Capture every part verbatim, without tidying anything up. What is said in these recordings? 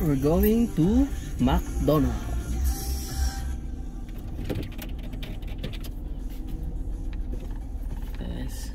We're going to McDonald's. Yes.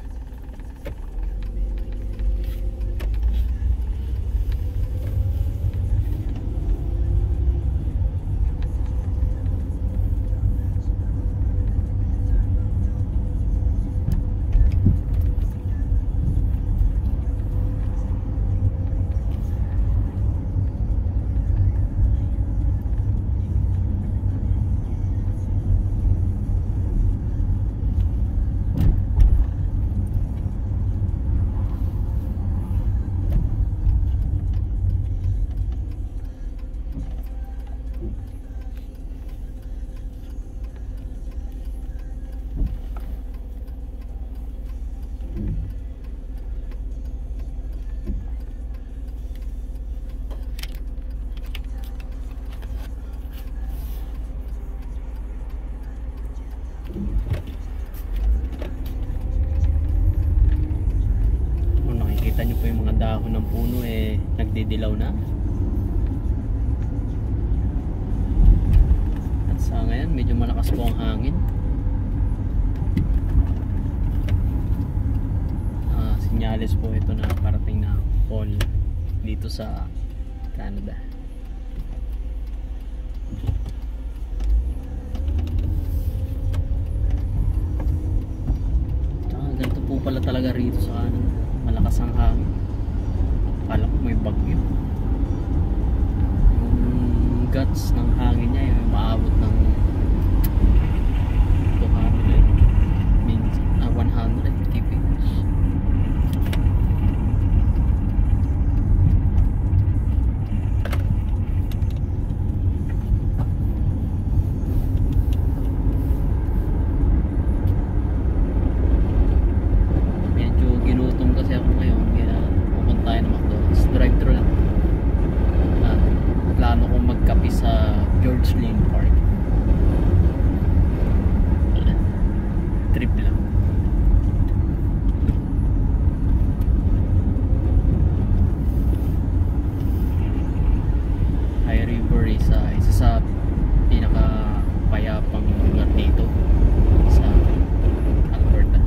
Kung nakikita nyo po yung mga dahon ng puno eh nagdidilaw na. At sa ngayon medyo malakas po ang hangin. Ah, sinyales po ito na parating na fall dito sa Canada. Ganito po pala talaga rito sa kanan. Malakas ang hangin. Akala ko may bagyo. Yung guts ng hangin niya yung maabot ng two hundred means uh, one hundred kph. Ginutom kasi ako ngayon kaya pupunta tayo ng McDonald's. Drive-thru lang. uh, Plano kong magkape sa George Lane Park. Trip lang. High River is uh, isa sa pinaka payapang lugar dito sa Alberta.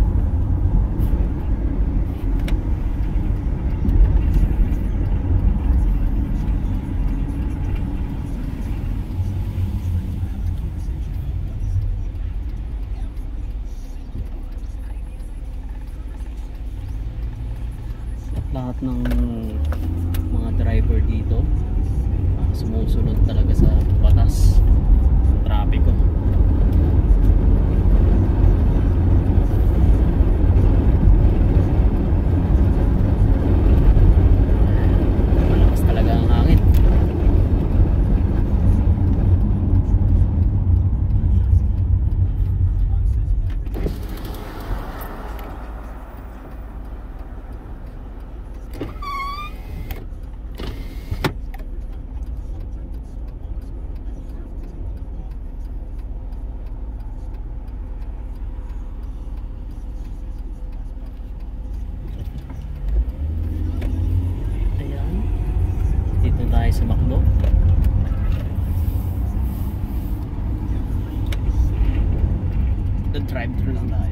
Lahat ng mga driver dito uh, sumusunod talaga sa batas ng trapiko. Malakas talaga ang hangin. Tayo sa McDo. The drive-thru lang tayo.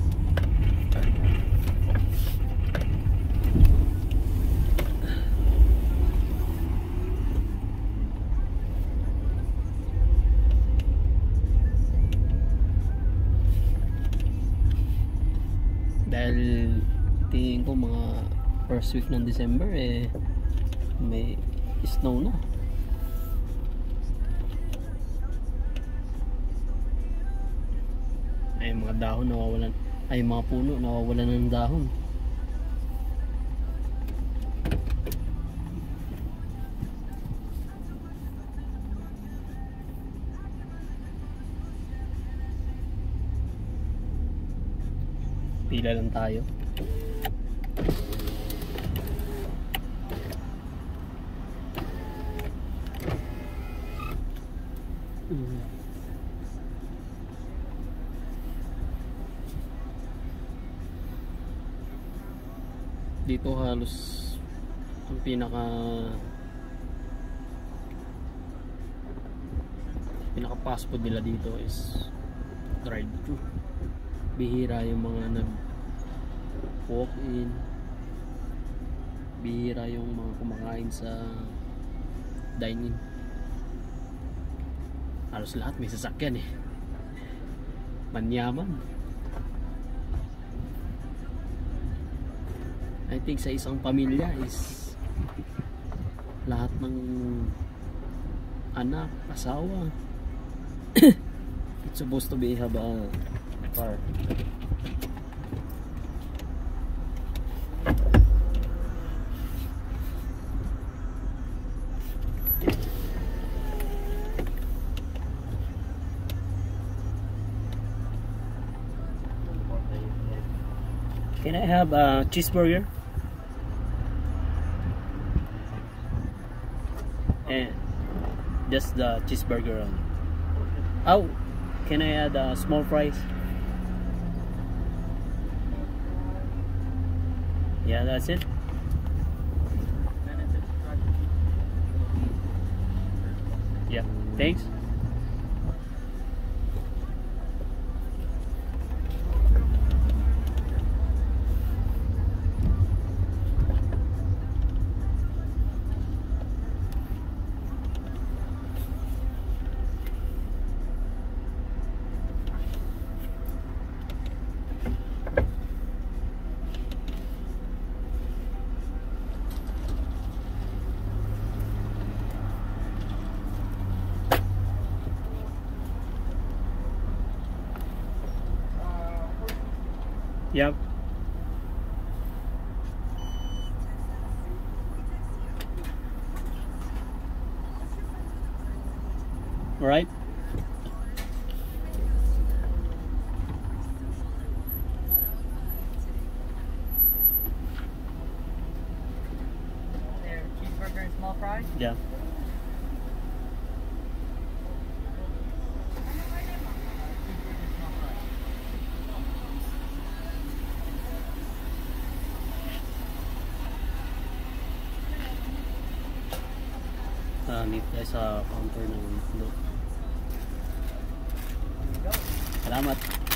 Dahil tingin ko mga first week ng December eh may snow na. Ay mga dahon nawawalan, ay mga puno nawawalan ng dahon. Pila lang tayo. Mm. Dito halos ang pinaka pinaka fast food nila dito is drive-thru. Bihira yung mga nag walk in, bihira yung mga kumakain sa dine-in. Halos lahat may sasakyan eh, manyaman. I think sa isang pamilya is lahat ng anak, asawa it's supposed to be have a car. Can I have a cheeseburger? And just the cheeseburger only. Oh, can I add uh, small fries? Yeah, that's it. Yeah, thanks. Yep. All right. There, cheeseburger and small fries? Yeah. Uh, dito tayo sa counter ng load. Salamat.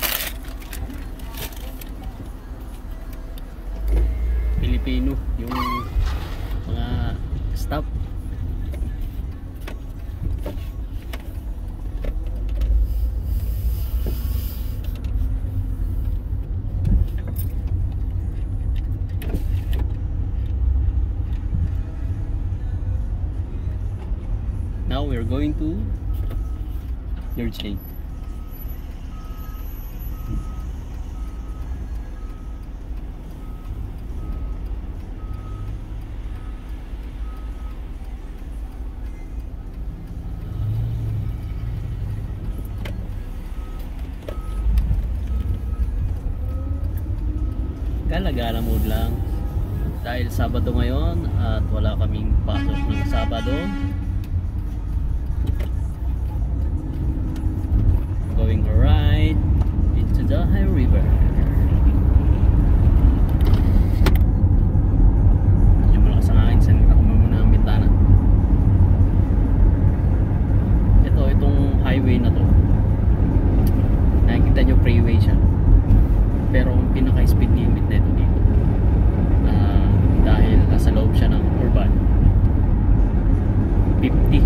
Pilipino yung mga staff. Now we're going to George Lake. Gala-gala mood lang dahil Sabado ngayon at wala kaming pasok ng Sabado. Going right into the high river. Medyo malakas ang hangin, sanita ko muna ang bintana. Ito, itong highway na to, nakikita nyo freeway siya, pero ang pinaka speed limit na ito dito, uh, dahil nasa loob siya ng urban, fifty.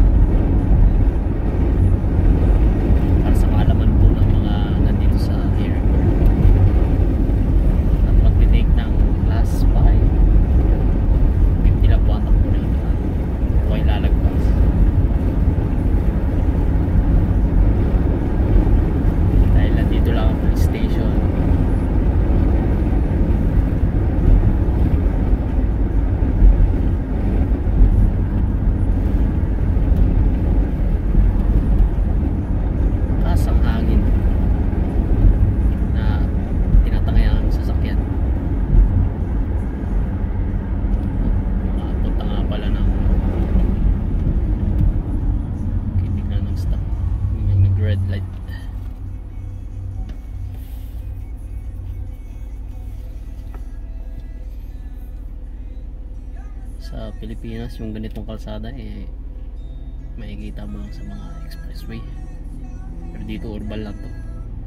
Sa Pilipinas yung ganitong kalsada eh makikita mo lang sa mga expressway. dito urban lang to.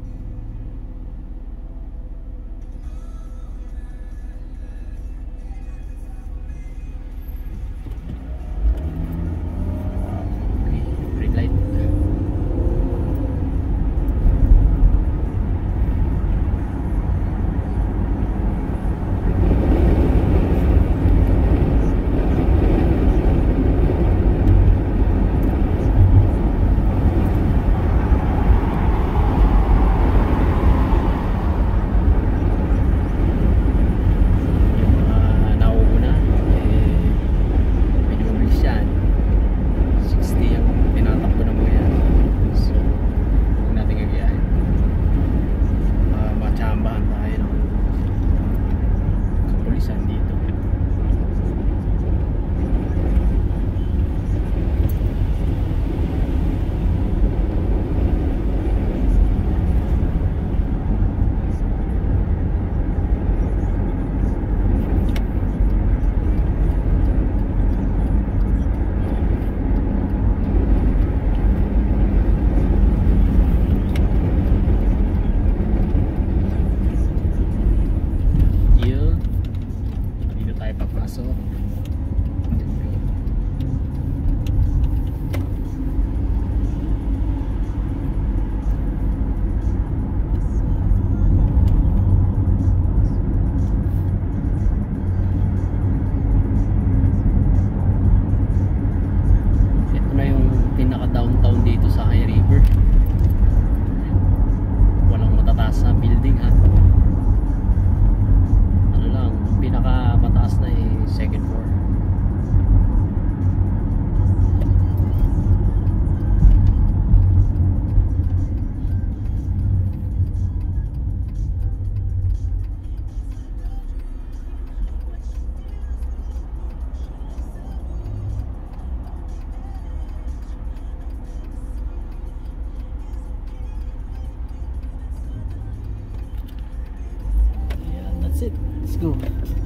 Let's go.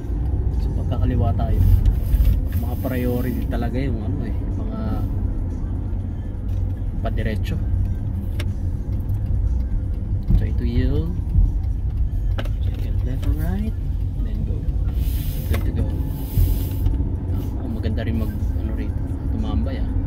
So magkakaliwa tayo. Mga priority talaga yung ano eh, mga padiretso. So ito yung second left and right, then go. Good to go. Oh, maganda rin mag ano rito, tumambay ah.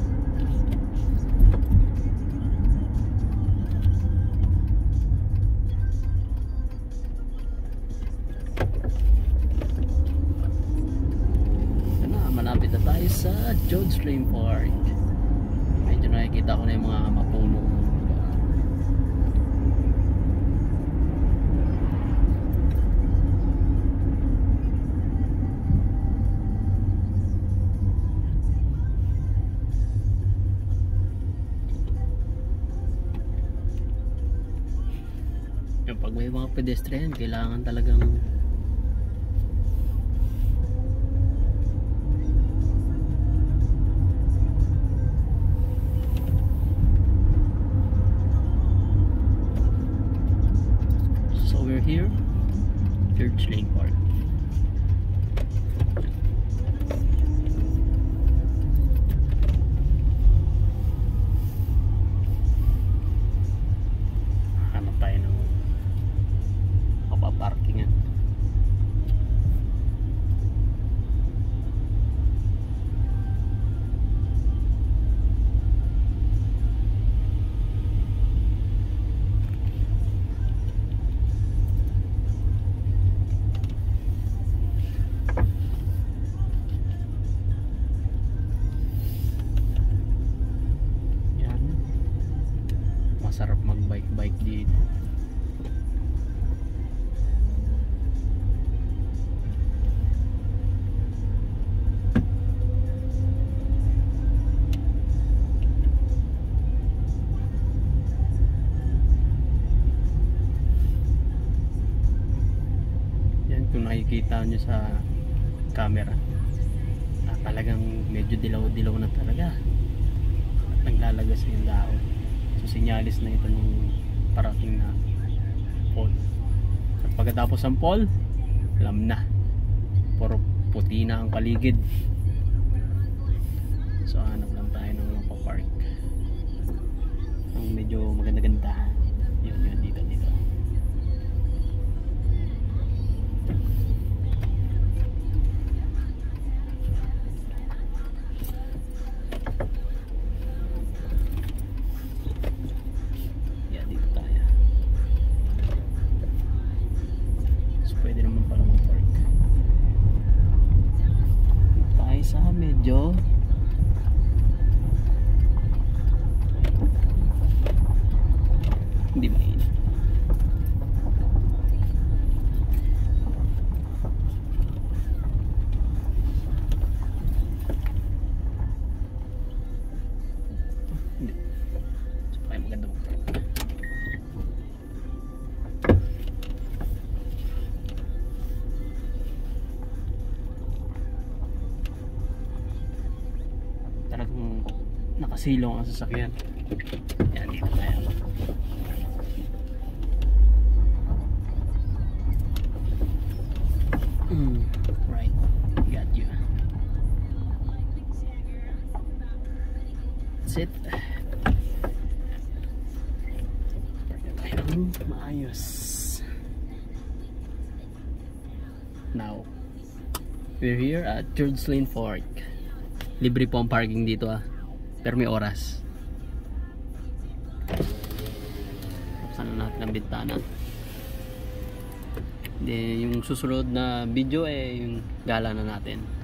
Malapit na tayo sa Jones Lane Park. Medyo nakikita ko na yung mga mapuno. Yung pag may mga pedestrian, kailangan talagang here, Church Lane Park. Hanap tayo ng mapaparkingan. Masarap mag-bike-bike dito. Yan, kung nakikita nyo sa camera, ah, talagang medyo dilaw-dilaw na talaga at naglalagas na yung dahon. So sinyalis na ito ng parating na pole. At pagkatapos ng pole, alam na, puro puti na ang paligid. So hanap lang tayo ng mapapark. Ang medyo maganda-ganda. Yun, yun, dito, dito. Yan, dito tayo. So, pwede naman pala mag-park. Tayo sa medyo hindi mainit. Hindi. So, kaya maganda mo. Talagang nakasilong ang sasakyan. Yan, dito tayo. Mm, right, got you. That's it. Ayun, maayos. Now, we're here at George Lane Fork. Libre po ang parking dito ah, pero may oras. Buksan na natin ang bintana. Then, yung susunod na video eh yung gala na natin.